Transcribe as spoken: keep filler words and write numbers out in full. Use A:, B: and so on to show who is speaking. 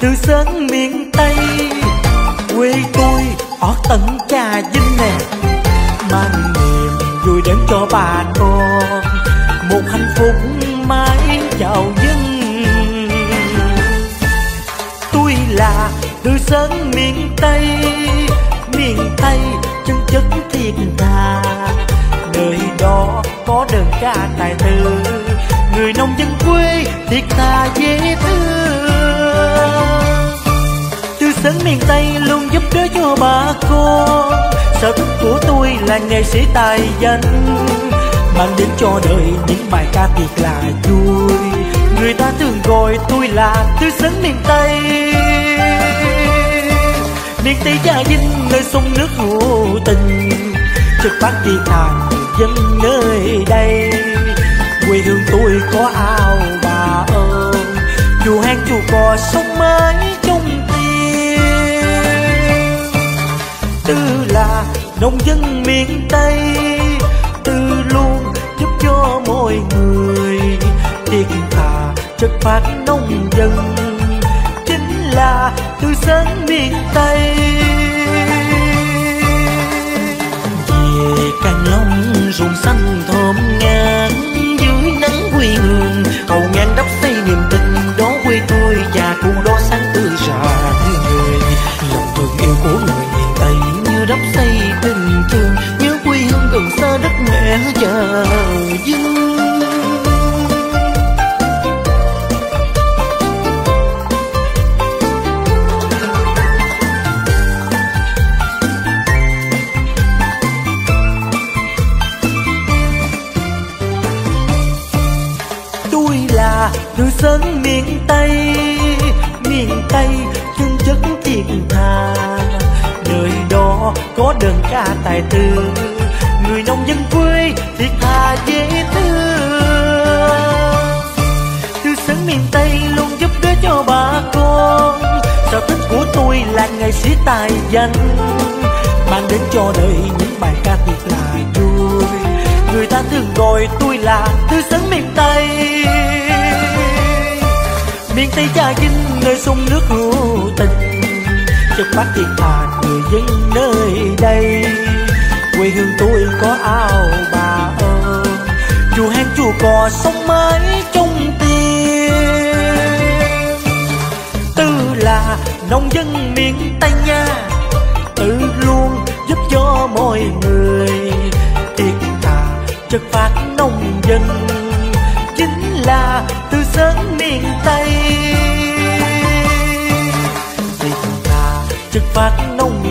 A: từ Sơn miền Tây, quê tôi ở tận Trà Vinh nè, mang niềm vui đến cho bà con, một hạnh phúc mãi chào dân. Tôi là từ Sơn miền Tây, miền Tây chân chất thiệt thà, nơi đó có đơn ca tài tử, người nông dân quê thiệt thà dễ thương. Từ Sơn miền Tây luôn giúp đỡ cho bà con, sở thích của tôi là nghệ sĩ tài danh, mang đến cho đời những bài ca thiệt là vui, người ta thường gọi tôi là từ Sơn miền Tây. Miền Tây Trà Vinh nơi sông nước hữu tình, chất phát thiệt thà dân nơi đây, quê hương tôi có ao bà ơn, chùa hang chùa cò sông mãi trong tim. Tư là nông dân miền Tây, Tư luôn giúp cho mọi người thiệt thà chất phát nông dân, chính là Từ Sơn miền Tây. Về Càng Long ruộng xanh thơm ngát, dưới nắng quê hương cầu ngang đắp xây niềm tình, đó quê tôi và khu đó sáng tươi rạng người. Lòng thương yêu của người miền Tây như đắp xây tình thương, nhớ quê hương gần xa đất mẹ Trà Vinh. Từ Sơn miền Tây, miền Tây chân chất thiệt thà, nơi đó có đơn ca tài tử, người nông dân quê thiệt thà dễ thương. Từ Sơn miền Tây luôn giúp đỡ cho bà con, sở thích của tôi là nghệ sĩ tài danh, mang đến cho đời những bài ca thiệt là vui, người ta thường gọi tôi là Từ Sơn miền Tây. Miền Tây Trà Vinh nơi sông nước hữu tình, chất phát thiệt thà người dân nơi đây, quê hương tôi có ao bà ơn, chùa hang chùa cò sông mãi trong tim. Tư là nông dân miền Tây nha, Tư luôn giúp cho mọi người thiệt thà chất phát nông dân, chính là Từ Sơn miền Tây. Thiệt thà chất phát nông